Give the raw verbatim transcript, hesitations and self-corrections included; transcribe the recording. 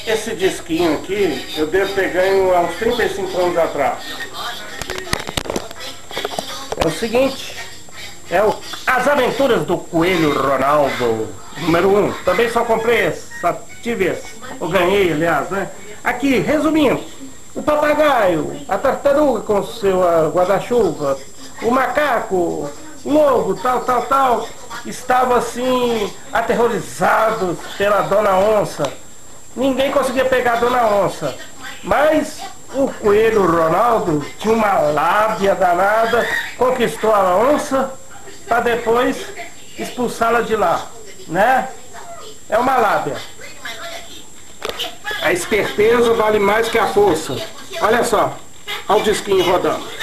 Esse disquinho aqui, eu devo ter ganho há uns trinta e cinco anos atrás. É o seguinte, é o As Aventuras do Coelho Ronaldo, número um. Também só comprei esse, só tive esse. Eu ganhei, aliás, né? Aqui, resumindo, o papagaio, a tartaruga com o seu uh, guarda-chuva, o macaco, o lobo, tal, tal, tal, estavam assim, aterrorizados pela Dona Onça. Ninguém conseguia pegar a Dona Onça, mas o Coelho Ronaldo tinha uma lábia danada, conquistou a onça para depois expulsá-la de lá, né? É uma lábia. A esperteza vale mais que a força. Olha só, olha o disquinho rodando.